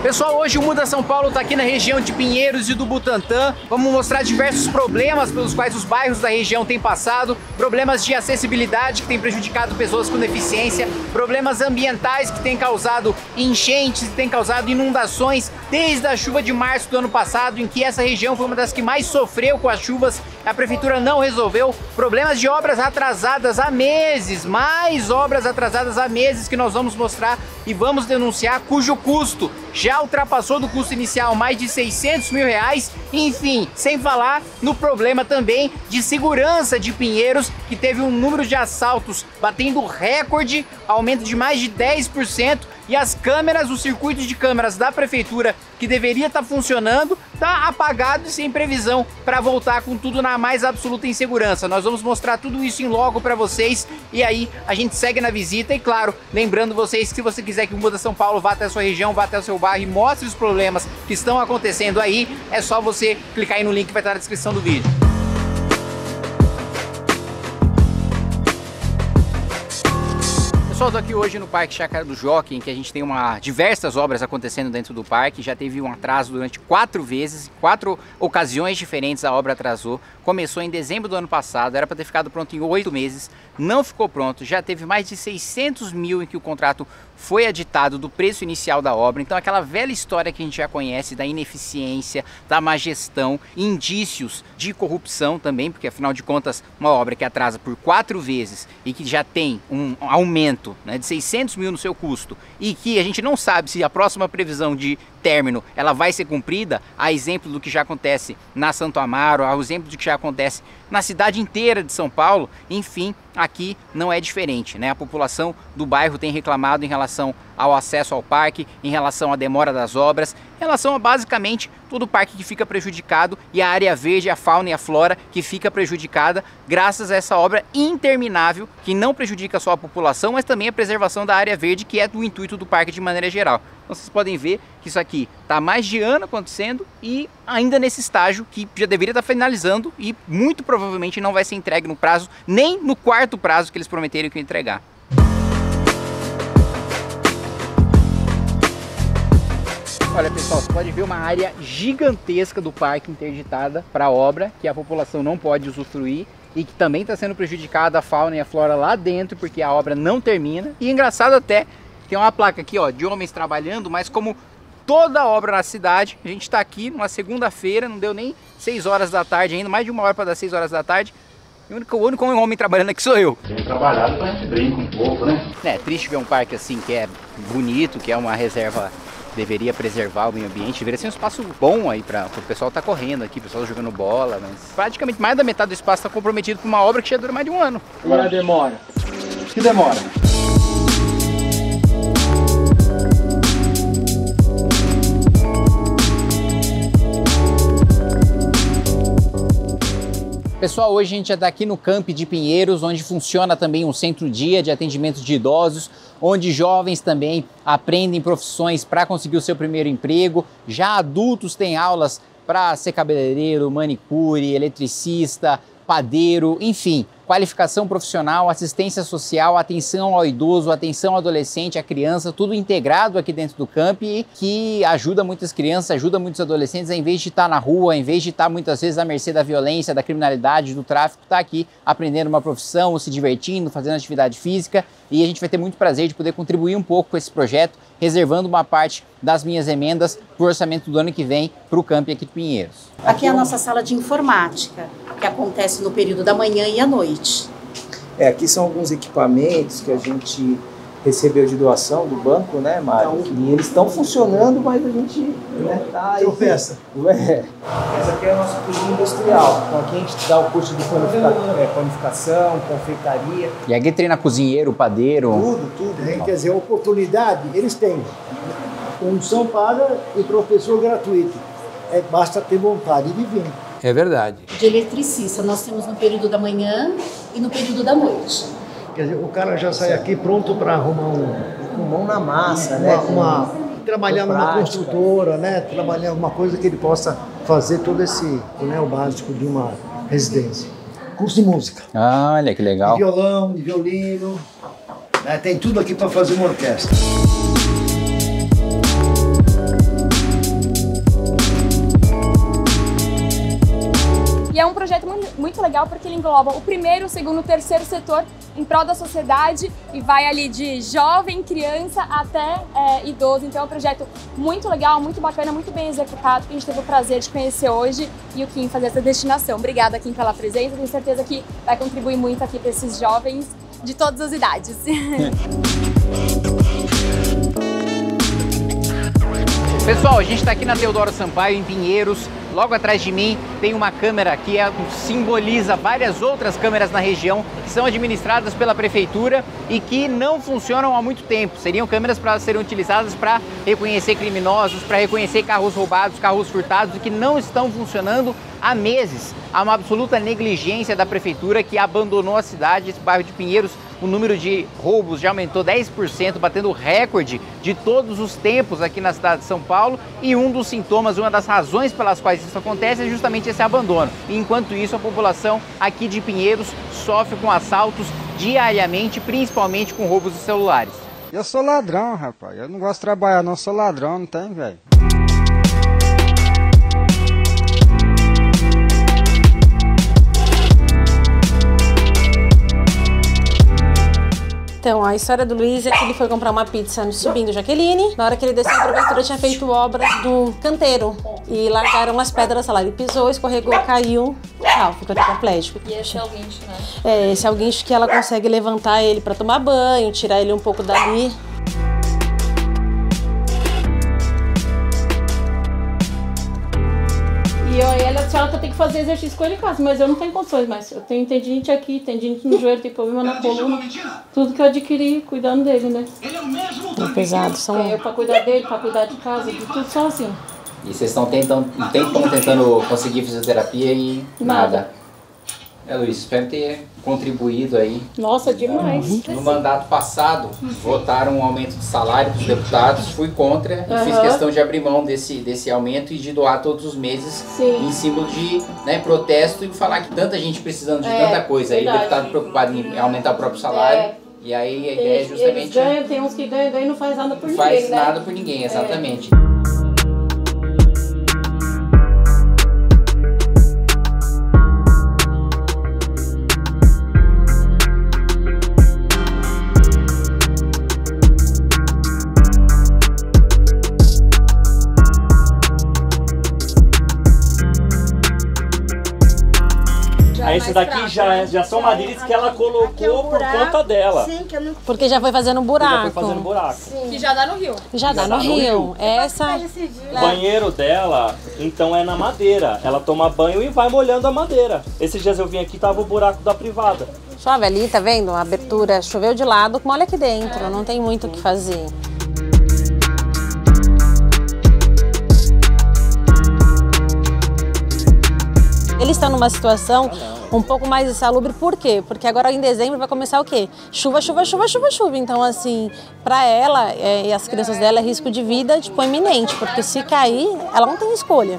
Pessoal, hoje o Muda São Paulo está aqui na região de Pinheiros e do Butantã. Vamos mostrar diversos problemas pelos quais os bairros da região têm passado, problemas de acessibilidade que têm prejudicado pessoas com deficiência, problemas ambientais que têm causado enchentes, que têm causado inundações desde a chuva de março do ano passado, em que essa região foi uma das que mais sofreu com as chuvas. A prefeitura não resolveu. Problemas de obras atrasadas há meses, mais obras atrasadas há meses que nós vamos mostrar e vamos denunciar, cujo custo já ultrapassou do custo inicial mais de 600 mil reais. Enfim, sem falar no problema também de segurança de Pinheiros, que teve um número de assaltos batendo recorde, aumento de mais de 10%, e as câmeras, os circuitos de câmeras da prefeitura, que deveria estar funcionando, tá apagado e sem previsão para voltar com tudo na mais absoluta insegurança. Nós vamos mostrar tudo isso em logo para vocês, e aí a gente segue na visita. E claro, lembrando vocês que se você quiser que o Muda São Paulo vá até a sua região, vá até o seu bairro e mostre os problemas que estão acontecendo aí, é só você clicar aí no link que vai estar na descrição do vídeo. Pessoal, estou aqui hoje no Parque Chácara do Jockey, em que a gente tem diversas obras acontecendo dentro do parque. Já teve um atraso durante 4 vezes, 4 ocasiões diferentes a obra atrasou. Começou em dezembro do ano passado, era para ter ficado pronto em 8 meses, não ficou pronto. Já teve mais de 600 mil em que o contrato foi aditado do preço inicial da obra. Então aquela velha história que a gente já conhece da ineficiência, da má gestão, indícios de corrupção também, porque afinal de contas uma obra que atrasa por 4 vezes e que já tem um aumento, né, de 600 mil no seu custo, e que a gente não sabe se a próxima previsão de término ela vai ser cumprida, a exemplo do que já acontece na Santo Amaro, a exemplo do que já acontece na cidade inteira de São Paulo. Enfim, aqui não é diferente, né? A população do bairro tem reclamado em relação ao acesso ao parque, em relação à demora das obras, em relação a basicamente todo o parque que fica prejudicado e a área verde, a fauna e a flora que fica prejudicada graças a essa obra interminável que não prejudica só a população, mas também a preservação da área verde, que é do intuito do parque de maneira geral. Então vocês podem ver que isso aqui está há mais de ano acontecendo e ainda nesse estágio que já deveria estar finalizando e muito provavelmente não vai ser entregue no prazo, nem no quarto prazo que eles prometeram que ia entregar. Olha pessoal, você pode ver uma área gigantesca do parque interditada para a obra, que a população não pode usufruir e que também está sendo prejudicada a fauna e a flora lá dentro, porque a obra não termina. E engraçado até, tem uma placa aqui ó, de homens trabalhando, mas como toda obra na cidade, a gente está aqui numa segunda-feira, não deu nem 6 horas da tarde ainda, mais de 1 hora para dar 6 horas da tarde. O único homem trabalhando aqui sou eu. Tem trabalhado pra gente brinca um pouco, né? É triste ver um parque assim que é bonito, que é uma reserva, deveria preservar o meio ambiente, deveria ser um espaço bom aí para o pessoal estar correndo aqui, o pessoal jogando bola, mas praticamente mais da metade do espaço está comprometido por uma obra que já dura mais de 1 ano. Agora demora. Que demora? Pessoal, hoje a gente já está aqui no Camp de Pinheiros, onde funciona também um centro-dia de atendimento de idosos, onde jovens também aprendem profissões para conseguir o seu primeiro emprego. Já adultos têm aulas para ser cabeleireiro, manicure, eletricista, padeiro, enfim, qualificação profissional, assistência social, atenção ao idoso, atenção ao adolescente, à criança, tudo integrado aqui dentro do camp, e que ajuda muitas crianças, ajuda muitos adolescentes, em vez de estar na rua, em vez de estar muitas vezes à mercê da violência, da criminalidade, do tráfico, está aqui aprendendo uma profissão, se divertindo, fazendo atividade física. E a gente vai ter muito prazer de poder contribuir um pouco com esse projeto, reservando uma parte das minhas emendas para o orçamento do ano que vem para o camp aqui de Pinheiros. Aqui é a nossa sala de informática, que acontece no período da manhã e à noite. Aqui são alguns equipamentos que a gente recebeu de doação do banco, né, Mário? E eles estão funcionando, mas a gente, né, tá aí. Tropeça. Essa aqui é a nossa cozinha industrial. Então aqui a gente dá o curso de panificação, confeitaria. E aqui treina cozinheiro, padeiro. Tudo. Quer dizer, oportunidade eles têm. Condução paga e professor gratuito. Basta ter vontade de vir. É verdade. De eletricista, nós temos no período da manhã e no período da noite. Quer dizer, o cara já sai aqui pronto para arrumar com mão na massa, né? Trabalhar numa construtora, né? Trabalhar alguma coisa que ele possa fazer todo esse, né, o básico de uma residência. Curso de música. Olha que legal. De violão, de violino, né? Tem tudo aqui para fazer uma orquestra. projeto muito legal porque ele engloba o primeiro, o segundo, o terceiro setor em prol da sociedade e vai ali de jovem, criança até idoso. Então é um projeto muito legal, muito bacana, muito bem executado, que a gente teve o prazer de conhecer hoje e o Kim fazer essa destinação. Obrigada, Kim, pela presença, tenho certeza que vai contribuir muito aqui para esses jovens de todas as idades. Pessoal, a gente está aqui na Teodoro Sampaio, em Pinheiros. Logo atrás de mim tem uma câmera que simboliza várias outras câmeras na região que são administradas pela prefeitura e que não funcionam há muito tempo. Seriam câmeras para serem utilizadas para reconhecer criminosos, para reconhecer carros roubados, carros furtados e que não estão funcionando há meses. Há uma absoluta negligência da prefeitura que abandonou a cidade, esse bairro de Pinheiros. O número de roubos já aumentou 10%, batendo o recorde de todos os tempos aqui na cidade de São Paulo. E um dos sintomas, uma das razões pelas quais isso acontece é justamente esse abandono. E enquanto isso, a população aqui de Pinheiros sofre com assaltos diariamente, principalmente com roubos de celulares. Eu sou ladrão, rapaz. Eu não gosto de trabalhar não, sou ladrão, não tem, velho. Então, a história do Luiz é que ele foi comprar uma pizza subindo Jaqueline. Na hora que ele desceu, a prefeitura tinha feito obra do canteiro. E largaram as pedras lá. Ele pisou, escorregou, caiu. Tchau, ficou tetraplégico. E esse é o guincho, né? É, esse é o guincho que ela consegue levantar ele pra tomar banho, tirar ele um pouco dali. E ela disse que eu tenho que fazer exercício com ele em casa, mas eu não tenho condições mais. Eu tenho tendinite aqui, tendinite no joelho, tenho problema na coluna. Tudo que eu adquiri cuidando dele, né? É pesado, são... Eu pra cuidar dele, pra cuidar de casa, de tudo sozinho. E vocês estão tentando conseguir fisioterapia e nada. Luiz, espero ter contribuído aí. Nossa, demais. No mandato passado, votaram um aumento de salário para os deputados, fui contra e fiz questão de abrir mão desse aumento e de doar todos os meses em símbolo de protesto e falar que tanta gente precisando de tanta coisa. Aí o deputado preocupado em aumentar o próprio salário. E aí a ideia é justamente... Tem uns que ganham e não faz nada por ninguém, faz nada por ninguém, exatamente. Esses daqui já são madeiras que ela colocou por conta dela. Sim, que eu não... Porque já foi fazendo buraco. Já foi fazendo buraco. Que já dá no rio. Já dá no rio. Essa... O banheiro dela, então, é na madeira. Ela toma banho e vai molhando a madeira. Esses dias eu vim aqui, tava o buraco da privada. Chove ali, tá vendo? A abertura choveu de lado, molha aqui dentro. Não tem muito o que fazer. Eles estão numa situação um pouco mais insalubre, por quê? Porque agora em dezembro vai começar o quê? Chuva, chuva, chuva, chuva, chuva. Então, assim, para ela e as crianças dela é risco de vida, tipo, iminente, porque se cair, ela não tem escolha.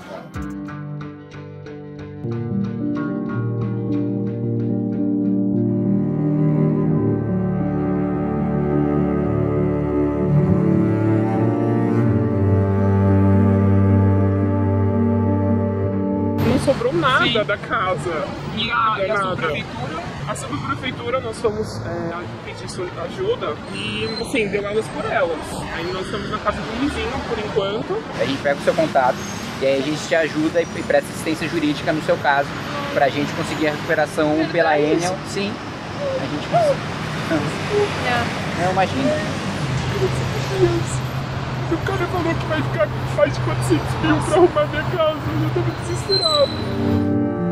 Sobrou nada da casa. Nada. A subprefeitura, nós fomos pedir ajuda e, assim, deu elas por elas. Aí nós estamos na casa do vizinho, por enquanto. A gente pega o seu contato e aí a gente te ajuda e presta assistência jurídica no seu caso, pra gente conseguir a recuperação pela Enel. Sim, a gente consegue. Não, imagina. O cara falou que vai ficar mais de 400 mil pra arrumar minha casa. Eu tô muito desesperado.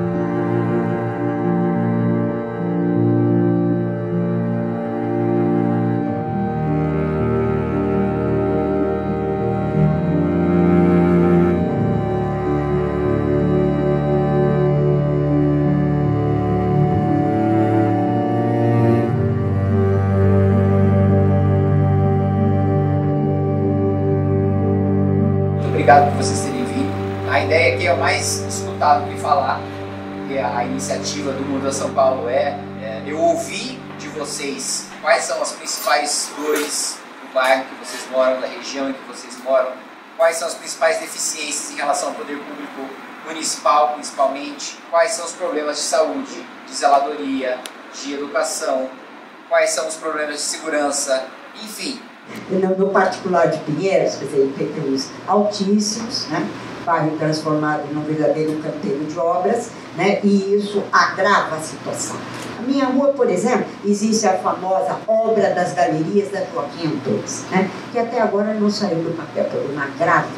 Obrigado por vocês terem vindo. A ideia aqui é o mais escutado que falar, que a iniciativa do Muda São Paulo eu ouvi de vocês quais são as principais dores do bairro que vocês moram, da região em que vocês moram, quais são as principais deficiências em relação ao poder público municipal principalmente, quais são os problemas de saúde, de zeladoria, de educação, quais são os problemas de segurança, enfim. No particular de Pinheiros, quer dizer, IPTUs altíssimos, né? Bairro transformado num verdadeiro canteiro de obras, né? E isso agrava a situação. Na minha rua, por exemplo, existe a famosa obra das galerias da Joaquim Antunes, né? Que até agora não saiu do papel, por uma grave,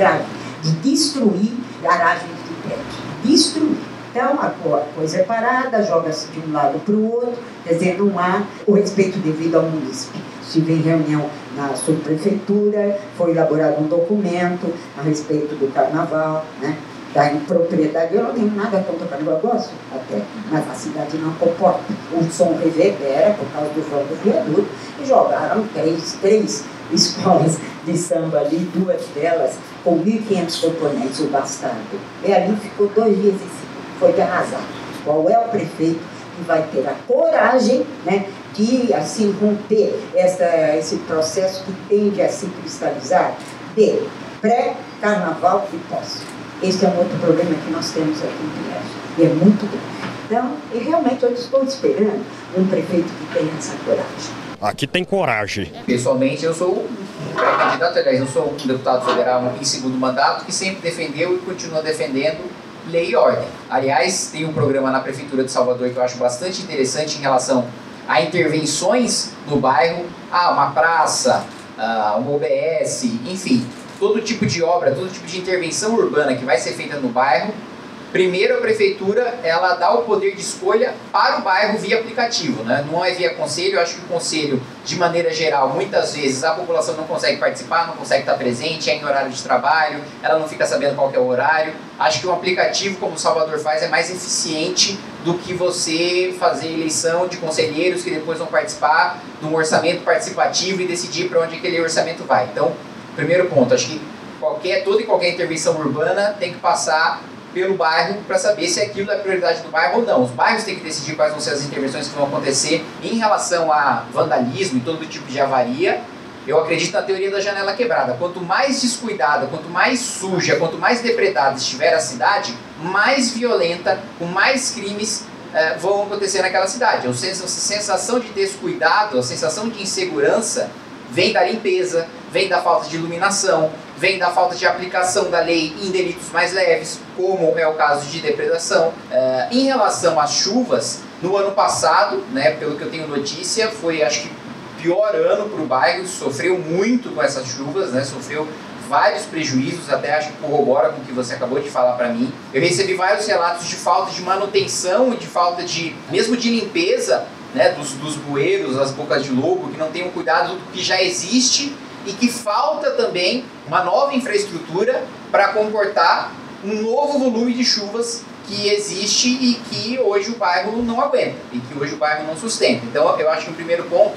de destruir garagens de prédio. Destruir. Então, a coisa é parada, joga-se de um lado para o outro, quer dizer, não há o respeito devido ao munícipe. Estive em reunião na subprefeitura, foi elaborado um documento a respeito do carnaval, né, da impropriedade. Eu não tenho nada contra o carnaval, eu gosto até, mas a cidade não comporta. O som reverbera por causa do jogo do viaduto e jogaram três escolas de samba ali, 2 delas com 1.500 componentes, o bastardo. E ali ficou 2 dias em cima, foi de arrasar. Qual é o prefeito que vai ter a coragem, né, de assim romper esse processo que tende a se cristalizar de pré-carnaval e pós? Esse é um outro problema que nós temos aqui em Pinheiros, e é muito grande. Então, e realmente eu estou esperando um prefeito que tenha essa coragem. Aqui tem coragem. Pessoalmente, eu sou um pré-candidato, aliás, eu sou um deputado federal em 2º mandato que sempre defendeu e continua defendendo lei e ordem. Aliás, tem um programa na Prefeitura de Salvador que eu acho bastante interessante em relação a intervenções no bairro, uma praça, um OBS, enfim, todo tipo de obra, todo tipo de intervenção urbana que vai ser feita no bairro. Primeiro, a prefeitura, ela dá o poder de escolha para o bairro via aplicativo, né? Não é via conselho. Eu acho que o conselho, de maneira geral, muitas vezes a população não consegue participar, não consegue estar presente, é em horário de trabalho, ela não fica sabendo qual que é o horário. Acho que um aplicativo, como o Salvador faz, é mais eficiente do que você fazer eleição de conselheiros que depois vão participar de um orçamento participativo e decidir para onde aquele orçamento vai. Então, primeiro ponto, acho que toda e qualquer intervenção urbana tem que passar pelo bairro para saber se aquilo é prioridade do bairro ou não. Os bairros têm que decidir quais vão ser as intervenções que vão acontecer em relação a vandalismo e todo tipo de avaria. Eu acredito na teoria da janela quebrada. Quanto mais descuidada, quanto mais suja, quanto mais depredada estiver a cidade, mais violenta, com mais crimes vão acontecer naquela cidade. A sensação de descuidado, a sensação de insegurança vem da limpeza, vem da falta de iluminação, vem da falta de aplicação da lei em delitos mais leves, como é o caso de depredação. Em relação às chuvas, no ano passado, né, pelo que eu tenho notícia, foi, acho que, pior ano para o bairro, sofreu muito com essas chuvas, né, sofreu vários prejuízos, até acho que corrobora com o que você acabou de falar para mim. Eu recebi vários relatos de falta de manutenção e de falta de, mesmo de limpeza, né, dos bueiros, as bocas de lobo, que não tem um cuidado do que já existe e que falta também uma nova infraestrutura para comportar um novo volume de chuvas que existe e que hoje o bairro não aguenta, e que hoje o bairro não sustenta. Então eu acho que o primeiro ponto,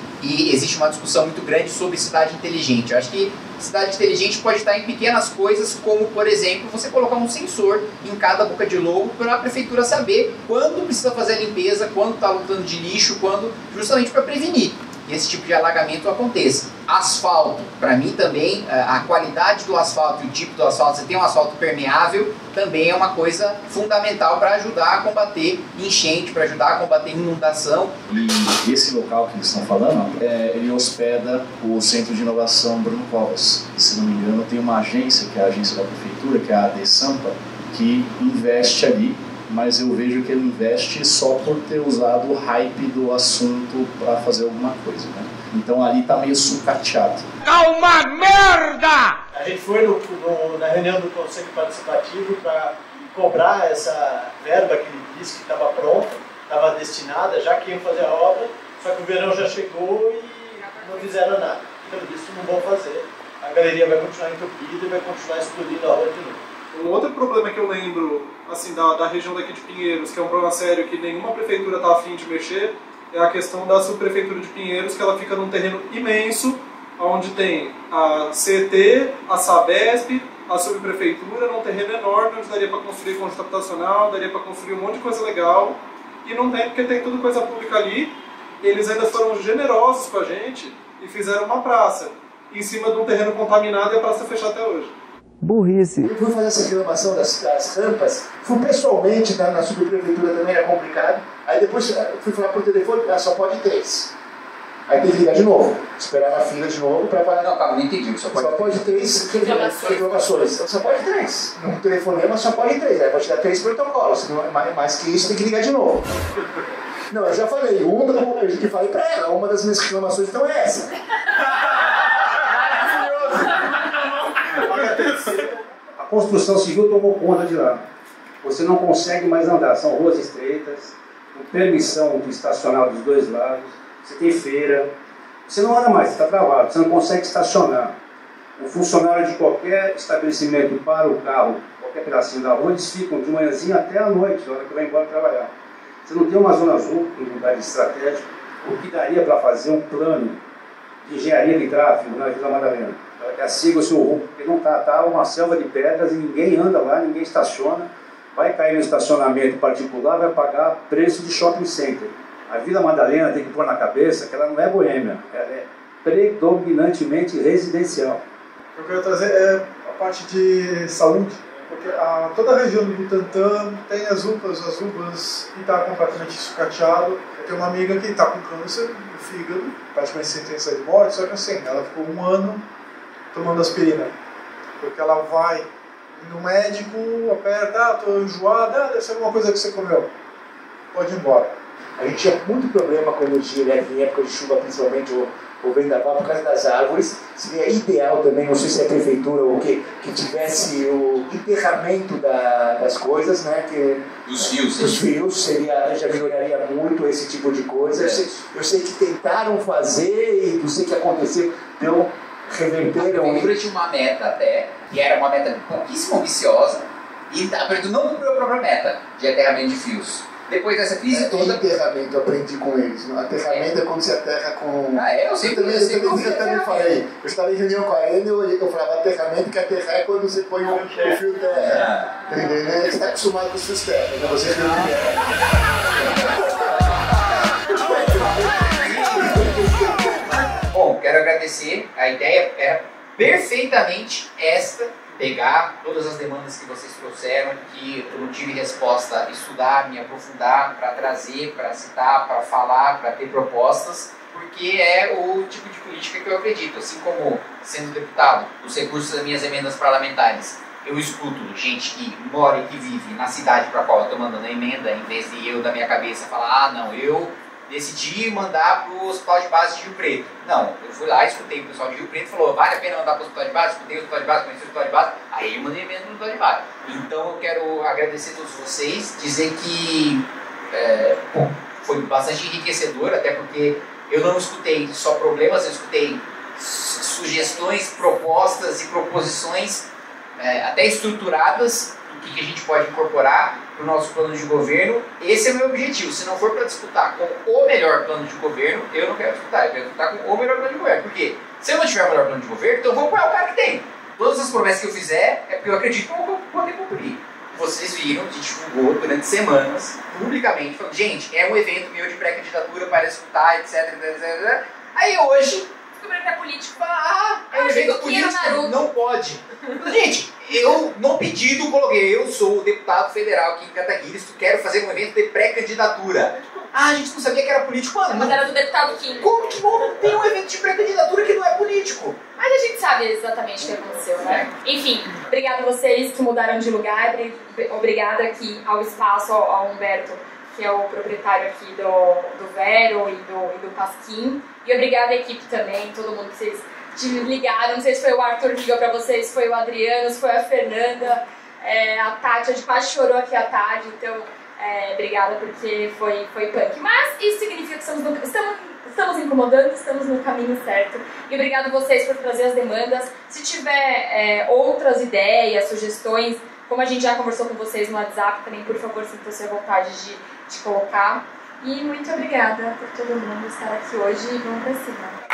e existe uma discussão muito grande sobre cidade inteligente. Eu acho que cidade inteligente pode estar em pequenas coisas, como, por exemplo, você colocar um sensor em cada boca de lobo para a prefeitura saber quando precisa fazer a limpeza, quando está lotando de lixo, justamente para prevenir que esse tipo de alagamento aconteça. Asfalto, para mim também, a qualidade do asfalto e o tipo do asfalto, você tem um asfalto permeável, também é uma coisa fundamental para ajudar a combater enchente, para ajudar a combater inundação. E esse local que eles estão falando, ele hospeda o Centro de Inovação Bruno Covas. E, se não me engano, tem uma agência, que é a agência da prefeitura, que é a AD Sampa, que investe ali, mas eu vejo que ele investe só por ter usado o hype do assunto para fazer alguma coisa, né? Então ali tá meio sucateado. É uma merda! A gente foi na reunião do Conselho Participativo para cobrar essa verba que ele disse que estava pronta, estava destinada, já que iam fazer a obra, só que o verão já chegou e não fizeram nada. Pelo visto não vão fazer. A galeria vai continuar entupida e vai continuar explodindo a rua de novo. Um outro problema que eu lembro, assim, da região daqui de Pinheiros, que é um problema sério que nenhuma prefeitura está afim de mexer, é a questão da subprefeitura de Pinheiros, que ela fica num terreno imenso, onde tem a CET, a Sabesp, a subprefeitura, num terreno enorme, onde daria para construir conjunto habitacional, daria para construir um monte de coisa legal, e não tem, porque tem tudo coisa pública ali. Eles ainda foram generosos com a gente e fizeram uma praça em cima de um terreno contaminado e a praça fechada até hoje. burrice. Eu fui fazer essa reclamação das rampas, fui pessoalmente na subprefeitura, também era complicado. Aí depois fui falar por telefone, só pode 3. Aí tem que ligar de novo, esperar na fila de novo para parar. Não, calma, não entendi. Só pode 3 reclamações. Só pode 3. No telefonema só pode 3. Aí pode dar 3 protocolos. Se não é mais que isso, tem que ligar de novo. Não, eu já falei. Eu que falei para ela. Uma das minhas reclamações então é essa. A construção civil tomou conta de lá. Você não consegue mais andar. São ruas estreitas, com permissão de estacionar dos 2 lados. Você tem feira, você não anda mais, você está travado, você não consegue estacionar. O funcionário de qualquer estabelecimento para o carro, qualquer pedacinho da rua, eles ficam de manhãzinha até a noite, na hora que vai embora trabalhar. Você não tem uma zona azul em lugar estratégico, o que daria para fazer um plano de engenharia de tráfego na Vila Madalena, para que siga o seu rumo, porque não está uma selva de pedras e ninguém anda lá, ninguém estaciona, vai cair no estacionamento particular, vai pagar preço de shopping center. A Vila Madalena tem que pôr na cabeça que ela não é boêmia, ela é predominantemente residencial. Eu quero trazer a parte de saúde, porque toda a região do Butantã tem as UPAs e está completamente sucateado. Eu tenho uma amiga que está com câncer no fígado, praticamente sentença de morte, só que assim, ela ficou 1 ano tomando aspirina, porque ela vai no médico, aperta, estou enjoada, deve ser alguma coisa que você comeu, pode ir embora. A gente tinha muito problema com energia elétrica em época de chuva, principalmente o vendaval, por causa das árvores. Seria ideal também, não sei se é a prefeitura ou o que tivesse o enterramento das coisas, né? Dos fios. Dos fios, já melhoraria muito esse tipo de coisa. Eu sei que tentaram fazer e não sei o que aconteceu, então reverteram. A prefeitura tinha uma meta até, que era uma meta pouquíssimo ambiciosa, e a prefeitura não cumpriu a própria meta de aterramento de fios. Depois dessa crise toda... Enterramento, eu aprendi com eles. Aterramento é quando se aterra com... eu sei. Eu também falei. Eu estava em reunião com a Ana e eu falava aterramento, que aterrar é quando você põe o fio terra. Entendeu? Você está acostumado com os fios terra, né? Você viu que é. Bom, quero agradecer. A ideia era perfeitamente esta. Pegar todas as demandas que vocês trouxeram, que eu não tive resposta, estudar, me aprofundar, para trazer, para citar, para falar, para ter propostas, porque é o tipo de política que eu acredito. Assim como, sendo deputado, os recursos das minhas emendas parlamentares, eu escuto gente que mora e que vive na cidade para a qual eu estou mandando a emenda, em vez de eu, da minha cabeça, falar, não, eu decidi mandar para o Hospital de Base de Rio Preto. Não, eu fui lá, escutei o pessoal de Rio Preto, falou, vale a pena mandar para o Hospital de Base? Escutei o Hospital de Base, conheci o Hospital de Base, aí eu mandei emenda no Hospital de Base. Então eu quero agradecer a todos vocês, dizer que foi bastante enriquecedor, até porque eu não escutei só problemas, eu escutei sugestões, propostas e proposições até estruturadas do que a gente pode incorporar para o nosso plano de governo. Esse é o meu objetivo. Se não for para disputar com o melhor plano de governo, eu não quero disputar, eu quero disputar com o melhor plano de governo. Porque se eu não tiver o melhor plano de governo, então eu vou apoiar o cara que tem. Todas as promessas que eu fizer é porque eu acredito que eu vou poder cumprir. Vocês viram, a gente divulgou durante semanas, publicamente, falando, gente, é um evento meu de pré-candidatura para escutar, etc. Aí hoje, descobrindo que é político. É um evento político, não pode. Gente, eu, no pedido, coloquei, eu sou o deputado federal aqui em Cataguires, quero fazer um evento de pré-candidatura. A gente não sabia que era político. Mano, mas era do deputado Kim. Como que não tem um evento de pré-candidatura que não é político? Mas a gente sabe exatamente o que aconteceu, né? Enfim, obrigada a vocês que mudaram de lugar, obrigada aqui ao espaço, ao Humberto, que é o proprietário aqui do Vero e do Pasquim. E obrigada à equipe também, todo mundo que vocês te ligaram. Não sei se foi o Arthur que ligou pra vocês, se foi o Adriano, se foi a Fernanda, a Tati, a gente quase chorou aqui à tarde, então obrigada porque foi punk. Mas isso significa que estamos incomodando, estamos no caminho certo. E obrigada a vocês por trazer as demandas. Se tiver outras ideias, sugestões, como a gente já conversou com vocês no WhatsApp, também, por favor, sinta-se à vontade de colocar. E muito obrigada por todo mundo estar aqui hoje e vamos pra cima.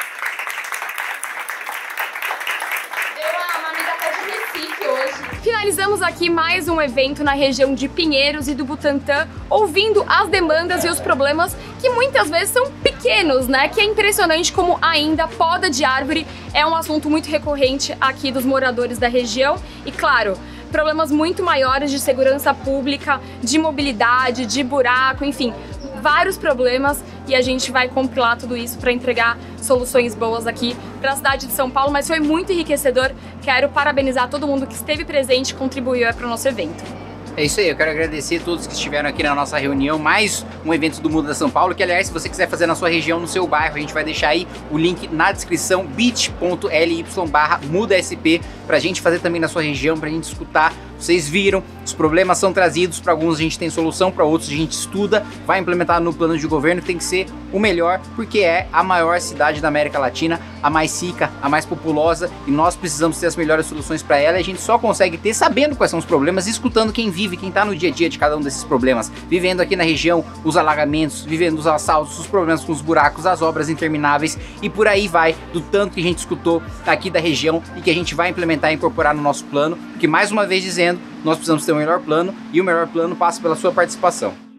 Finalizamos aqui mais um evento na região de Pinheiros e do Butantã, ouvindo as demandas e os problemas que muitas vezes são pequenos pequenos, né? Que é impressionante como ainda poda de árvore é um assunto muito recorrente aqui dos moradores da região e, claro, problemas muito maiores de segurança pública, de mobilidade, de buraco, enfim, vários problemas, e a gente vai compilar tudo isso para entregar soluções boas aqui para a cidade de São Paulo, mas foi muito enriquecedor. Quero parabenizar todo mundo que esteve presente e contribuiu para o nosso evento. É isso aí, eu quero agradecer a todos que estiveram aqui na nossa reunião, mais um evento do Muda São Paulo, que aliás, se você quiser fazer na sua região, no seu bairro, a gente vai deixar aí o link na descrição, bit.ly/MudaSP, pra gente fazer também na sua região, pra gente escutar. Vocês viram, os problemas são trazidos, para alguns a gente tem solução, para outros a gente estuda, vai implementar no plano de governo, que tem que ser o melhor, porque é a maior cidade da América Latina, a mais rica, a mais populosa, e nós precisamos ter as melhores soluções para ela, e a gente só consegue ter sabendo quais são os problemas, escutando quem vive, quem tá no dia a dia de cada um desses problemas, vivendo aqui na região, os alagamentos, vivendo os assaltos, os problemas com os buracos, as obras intermináveis, e por aí vai, do tanto que a gente escutou aqui da região, e que a gente vai implementar e incorporar no nosso plano, porque mais uma vez dizendo, nós precisamos ter o melhor plano, e o melhor plano passa pela sua participação.